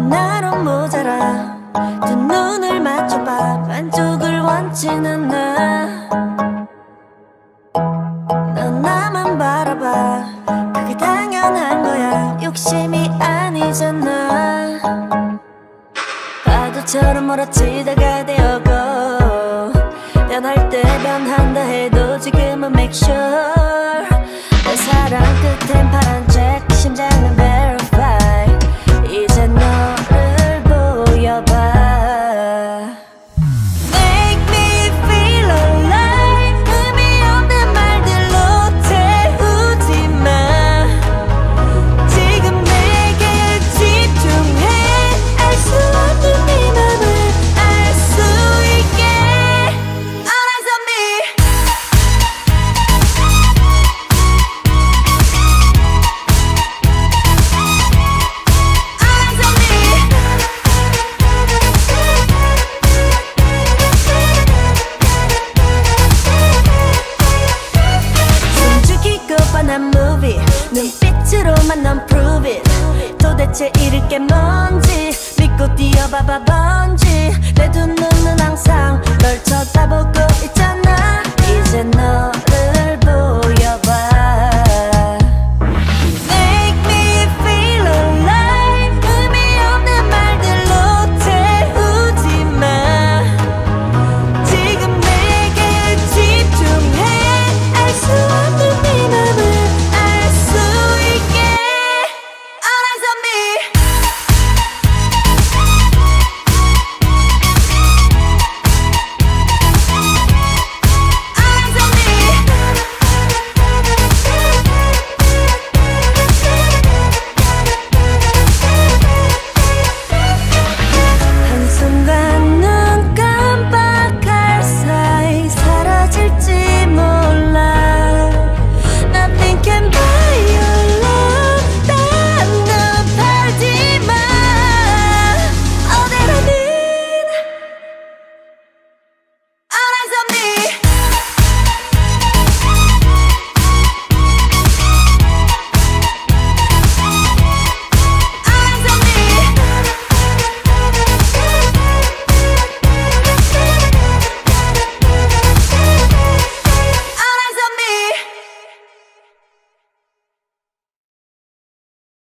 하나로 모자라. 두 눈을 맞춰봐. 반쪽을 원치는 넌 나만 바라봐. 그게 당연한 거야. 욕심이 아니잖아. 파도처럼 몰아치다가 되어고 변할 때 변한다 해도 지금은 make sure 내 사랑 끝엔 파란색 심장은 verify. 이제 너를 보여봐. Make me feel alive. 의미 없는 말들로 태우지 마. 지금 내게 집중해. 알 수 없는 네 맘을 알 수 있게. All eyes on me. All eyes on me. 숨죽이고 뻔한 movie. 눈빛으로만 넌 prove it. 도대체 잃을 게 뭔지 믿고 뛰어봐봐 번지. 내 두 눈은 항상 널 쳐다보고 있잖아. 이제 너를